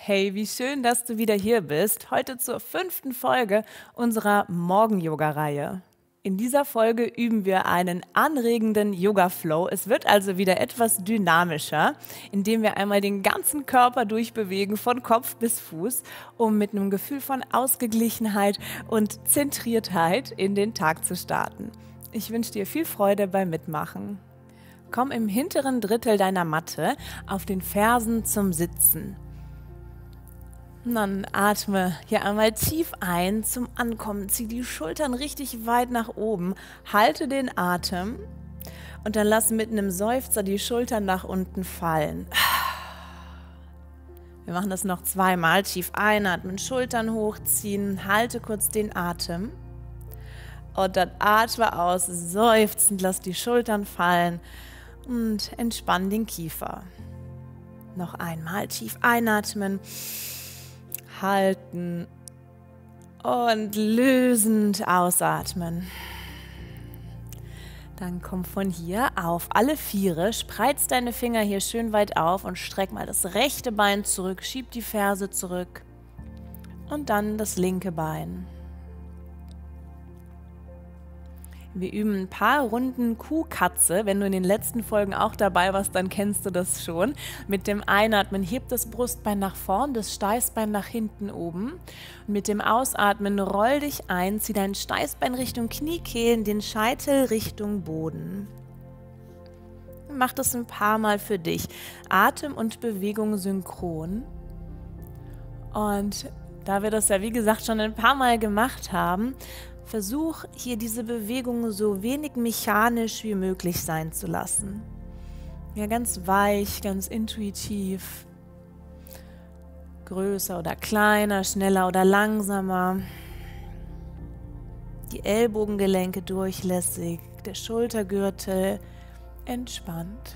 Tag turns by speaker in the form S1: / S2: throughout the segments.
S1: Hey, wie schön, dass du wieder hier bist. Heute zur 5. Folge unserer Morgen-Yoga-Reihe. In dieser Folge üben wir einen anregenden Yoga-Flow. Es wird also wieder etwas dynamischer, indem wir einmal den ganzen Körper durchbewegen, von Kopf bis Fuß, um mit einem Gefühl von Ausgeglichenheit und Zentriertheit in den Tag zu starten. Ich wünsche dir viel Freude beim Mitmachen. Komm im hinteren Drittel deiner Matte auf den Fersen zum Sitzen. Und dann atme hier einmal tief ein zum Ankommen. Zieh die Schultern richtig weit nach oben. Halte den Atem und dann lass mit einem Seufzer die Schultern nach unten fallen. Wir machen das noch 2-mal. Tief einatmen, Schultern hochziehen, halte kurz den Atem. Und dann atme aus, seufzend, lass die Schultern fallen und entspann den Kiefer. Noch einmal tief einatmen. Halten und lösend ausatmen. Dann komm von hier auf alle Viere, spreiz deine Finger hier schön weit auf und streck mal das rechte Bein zurück, schieb die Ferse zurück und dann das linke Bein. Wir üben ein paar Runden Kuhkatze. Wenn du in den letzten Folgen auch dabei warst, dann kennst du das schon. Mit dem Einatmen heb das Brustbein nach vorn, das Steißbein nach hinten oben. Und mit dem Ausatmen roll dich ein, zieh dein Steißbein Richtung Kniekehlen, den Scheitel Richtung Boden. Mach das ein paar Mal für dich. Atem und Bewegung synchron. Und da wir das ja wie gesagt schon ein paar Mal gemacht haben, versuch hier diese Bewegung so wenig mechanisch wie möglich sein zu lassen. Ja, ganz weich, ganz intuitiv. Größer oder kleiner, schneller oder langsamer. Die Ellbogengelenke durchlässig, der Schultergürtel entspannt.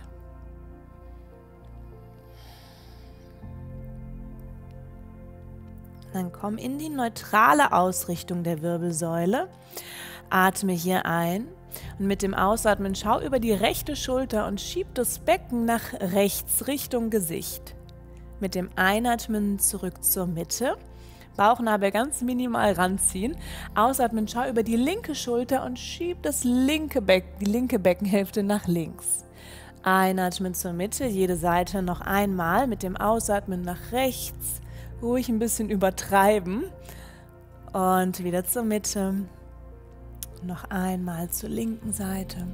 S1: Dann komm in die neutrale Ausrichtung der Wirbelsäule. Atme hier ein und mit dem Ausatmen schau über die rechte Schulter und schieb das Becken nach rechts Richtung Gesicht. Mit dem Einatmen zurück zur Mitte. Bauchnabel ganz minimal ranziehen. Ausatmen, schau über die linke Schulter und schieb die linke Beckenhälfte nach links. Einatmen zur Mitte, jede Seite noch einmal. Mit dem Ausatmen nach rechts. Ruhig ein bisschen übertreiben und wieder zur Mitte, noch einmal zur linken Seite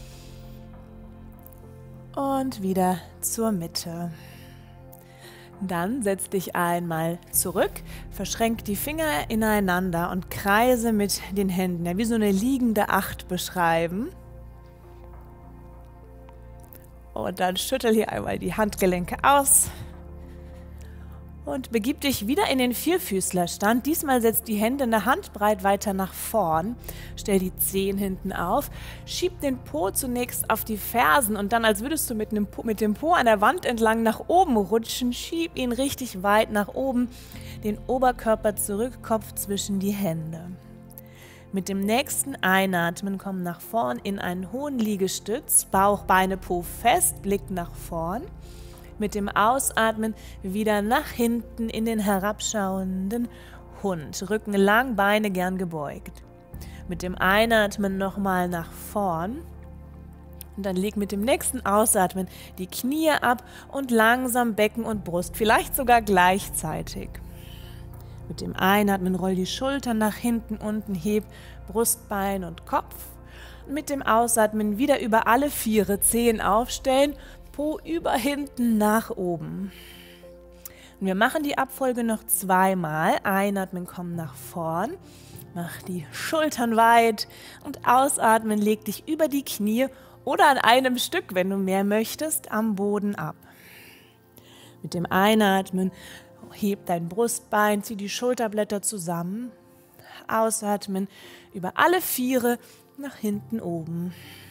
S1: und wieder zur Mitte. Dann setz dich einmal zurück, verschränk die Finger ineinander und kreise mit den Händen, ja, wie so eine liegende 8 beschreiben. Und dann schüttel hier einmal die Handgelenke aus. Und begib dich wieder in den Vierfüßlerstand. Diesmal setzt die Hände eine Handbreit weiter nach vorn. Stell die Zehen hinten auf. Schieb den Po zunächst auf die Fersen und dann, als würdest du mit dem Po an der Wand entlang nach oben rutschen, schieb ihn richtig weit nach oben. Den Oberkörper zurück, Kopf zwischen die Hände. Mit dem nächsten Einatmen komm nach vorn in einen hohen Liegestütz. Bauch, Beine, Po fest, Blick nach vorn. Mit dem Ausatmen wieder nach hinten in den herabschauenden Hund. Rücken lang, Beine gern gebeugt. Mit dem Einatmen nochmal nach vorn. Und dann leg mit dem nächsten Ausatmen die Knie ab und langsam Becken und Brust, vielleicht sogar gleichzeitig. Mit dem Einatmen roll die Schultern nach hinten, unten, heb Brustbein und Kopf. Und mit dem Ausatmen wieder über alle Viere, Zehen aufstellen, Po über hinten nach oben. Und wir machen die Abfolge noch 2-mal. Einatmen, komm nach vorn. Mach die Schultern weit und ausatmen, leg dich über die Knie oder an einem Stück, wenn du mehr möchtest, am Boden ab. Mit dem Einatmen heb dein Brustbein, zieh die Schulterblätter zusammen. Ausatmen über alle Viere nach hinten oben.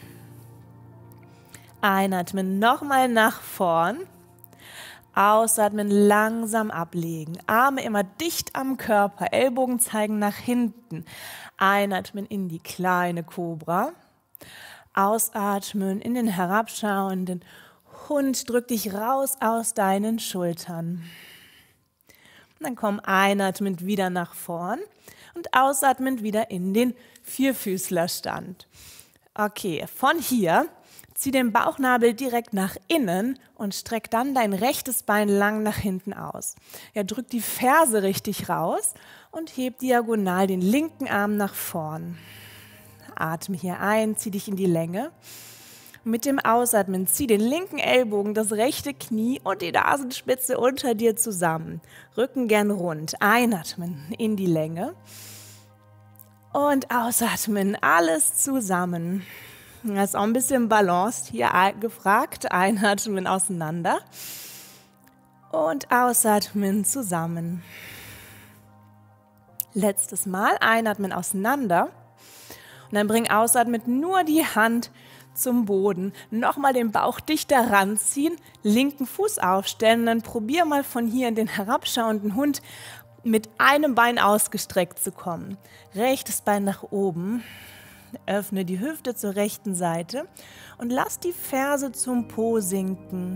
S1: Einatmen, nochmal nach vorn. Ausatmen, langsam ablegen. Arme immer dicht am Körper, Ellbogen zeigen nach hinten. Einatmen in die kleine Kobra. Ausatmen in den herabschauenden Hund. Drück dich raus aus deinen Schultern. Dann komm einatmend wieder nach vorn und ausatmend wieder in den Vierfüßlerstand. Okay, von hier zieh den Bauchnabel direkt nach innen und streck dann dein rechtes Bein lang nach hinten aus. Ja, drück die Ferse richtig raus und heb diagonal den linken Arm nach vorn. Atme hier ein, zieh dich in die Länge. Mit dem Ausatmen zieh den linken Ellbogen, das rechte Knie und die Nasenspitze unter dir zusammen. Rücken gern rund. Einatmen in die Länge. Und ausatmen, alles zusammen. Das ist auch ein bisschen Balance hier gefragt. Einatmen auseinander. Und ausatmen zusammen. Letztes Mal. Einatmen auseinander. Und dann bring ausatmend nur die Hand zum Boden. Nochmal den Bauch dichter ranziehen, linken Fuß aufstellen und dann probier mal von hier in den herabschauenden Hund mit einem Bein ausgestreckt zu kommen. Rechtes Bein nach oben, öffne die Hüfte zur rechten Seite und lass die Ferse zum Po sinken.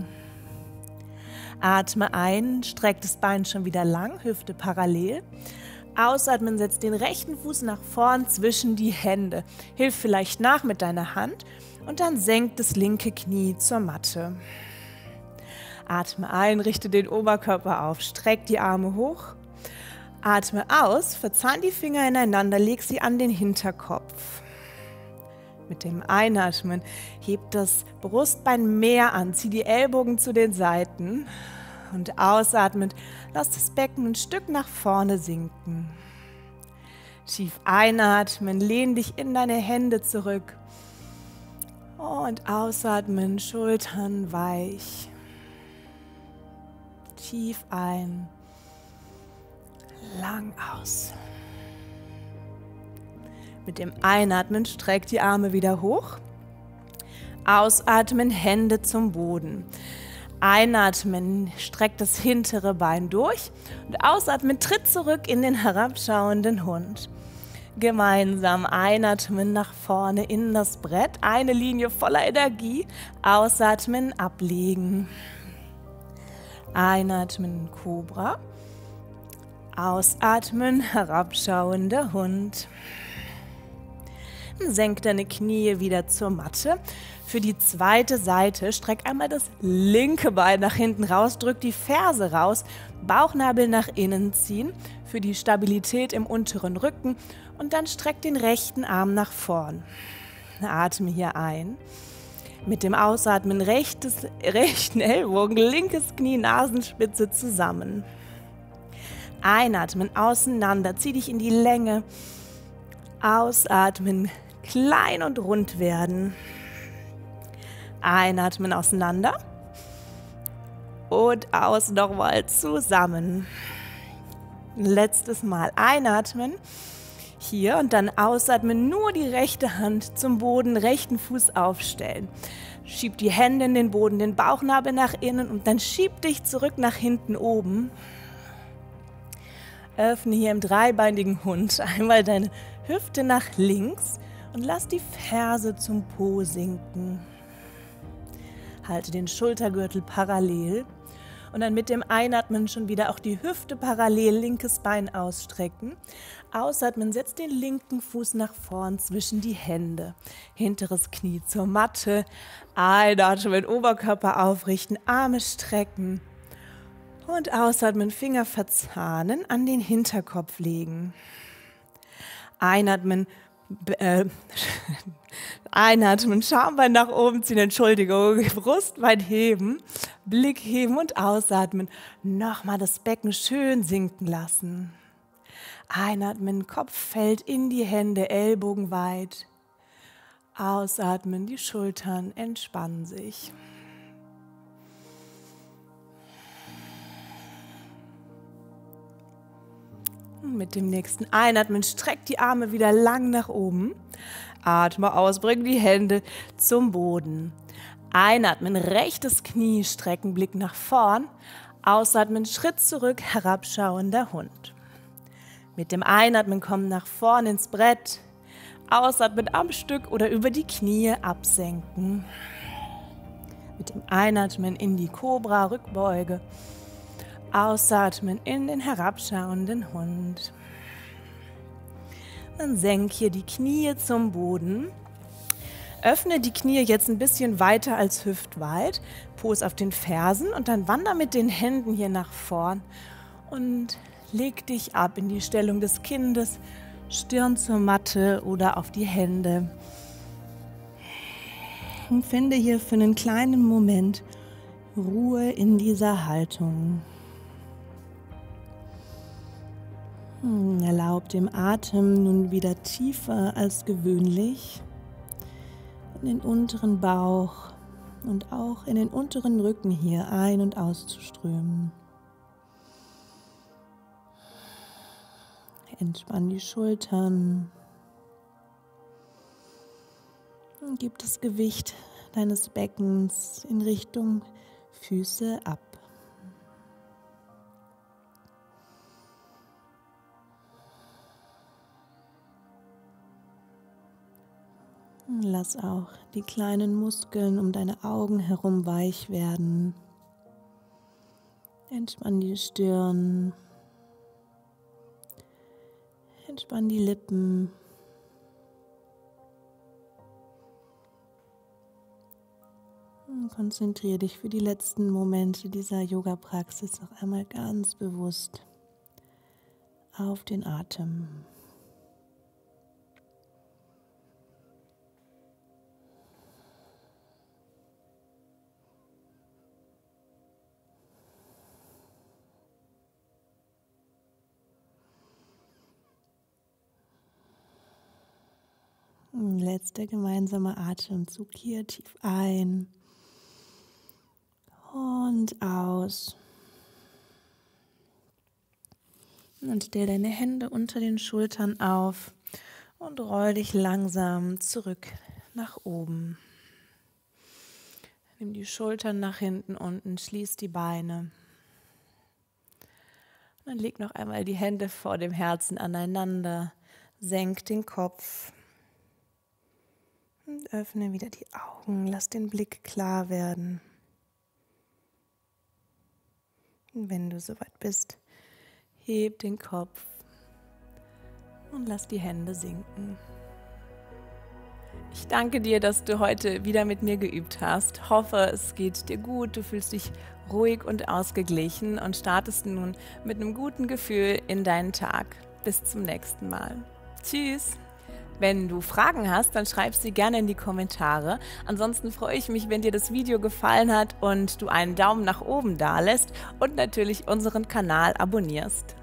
S1: Atme ein, streck das Bein schon wieder lang, Hüfte parallel. Ausatmen, setz den rechten Fuß nach vorn zwischen die Hände. Hilf vielleicht nach mit deiner Hand und dann senk das linke Knie zur Matte. Atme ein, richte den Oberkörper auf, streck die Arme hoch. Atme aus, verzahn die Finger ineinander, leg sie an den Hinterkopf. Mit dem Einatmen heb das Brustbein mehr an, zieh die Ellbogen zu den Seiten. Und ausatmend, lass das Becken ein Stück nach vorne sinken. Tief einatmen, lehn dich in deine Hände zurück. Und ausatmen, Schultern weich. Tief ein, lang aus. Mit dem Einatmen streck die Arme wieder hoch. Ausatmen, Hände zum Boden. Einatmen, streck das hintere Bein durch und ausatmen, tritt zurück in den herabschauenden Hund. Gemeinsam einatmen nach vorne in das Brett, eine Linie voller Energie, ausatmen, ablegen. Einatmen, Kobra, ausatmen, herabschauender Hund. Senk deine Knie wieder zur Matte. Für die zweite Seite streck einmal das linke Bein nach hinten raus, drück die Ferse raus, Bauchnabel nach innen ziehen für die Stabilität im unteren Rücken und dann streck den rechten Arm nach vorn. Atme hier ein. Mit dem Ausatmen rechten Ellbogen, linkes Knie, Nasenspitze zusammen. Einatmen, auseinander, zieh dich in die Länge. Ausatmen, klein und rund werden. Einatmen auseinander und aus nochmal zusammen. Letztes Mal einatmen hier und dann ausatmen, nur die rechte Hand zum Boden, rechten Fuß aufstellen. Schieb die Hände in den Boden, den Bauchnabel nach innen und dann schieb dich zurück nach hinten oben. Öffne hier im dreibeinigen Hund einmal deine Hüfte nach links und lass die Ferse zum Po sinken. Halte den Schultergürtel parallel und dann mit dem Einatmen schon wieder auch die Hüfte parallel, linkes Bein ausstrecken. Ausatmen, setz den linken Fuß nach vorn zwischen die Hände. Hinteres Knie zur Matte. Einatmen, Oberkörper aufrichten, Arme strecken. Und ausatmen, Finger verzahnen, an den Hinterkopf legen. Einatmen, Schambein nach oben ziehen, Entschuldigung, Brustbein heben, Blick heben und ausatmen. Nochmal das Becken schön sinken lassen. Einatmen, Kopf fällt in die Hände, Ellbogen weit. Ausatmen, die Schultern entspannen sich. Mit dem nächsten Einatmen streck die Arme wieder lang nach oben. Atme aus, bring die Hände zum Boden. Einatmen, rechtes Knie strecken, Blick nach vorn. Ausatmen, Schritt zurück, herabschauender Hund. Mit dem Einatmen kommen nach vorn ins Brett. Ausatmen am Stück oder über die Knie absenken. Mit dem Einatmen in die Kobra, Rückbeuge. Ausatmen in den herabschauenden Hund. Dann senk hier die Knie zum Boden. Öffne die Knie jetzt ein bisschen weiter als hüftweit. Po ist auf den Fersen und dann wander mit den Händen hier nach vorn und leg dich ab in die Stellung des Kindes, Stirn zur Matte oder auf die Hände. Und finde hier für einen kleinen Moment Ruhe in dieser Haltung. Erlaub dem Atem nun wieder tiefer als gewöhnlich in den unteren Bauch und auch in den unteren Rücken hier ein- und auszuströmen. Entspann die Schultern und gib das Gewicht deines Beckens in Richtung Füße ab. Lass auch die kleinen Muskeln um deine Augen herum weich werden. Entspann die Stirn. Entspann die Lippen. Und konzentriere dich für die letzten Momente dieser Yoga-Praxis noch einmal ganz bewusst auf den Atem. Letzter gemeinsamer Atemzug hier, tief ein und aus. Und stell deine Hände unter den Schultern auf und roll dich langsam zurück nach oben. Nimm die Schultern nach hinten unten, schließ die Beine. Und dann leg noch einmal die Hände vor dem Herzen aneinander, senk den Kopf. Und öffne wieder die Augen, lass den Blick klar werden. Und wenn du soweit bist, heb den Kopf und lass die Hände sinken. Ich danke dir, dass du heute wieder mit mir geübt hast. Hoffe, es geht dir gut, du fühlst dich ruhig und ausgeglichen und startest nun mit einem guten Gefühl in deinen Tag. Bis zum nächsten Mal. Tschüss! Wenn du Fragen hast, dann schreib sie gerne in die Kommentare. Ansonsten freue ich mich, wenn dir das Video gefallen hat und du einen Daumen nach oben dalässt und natürlich unseren Kanal abonnierst.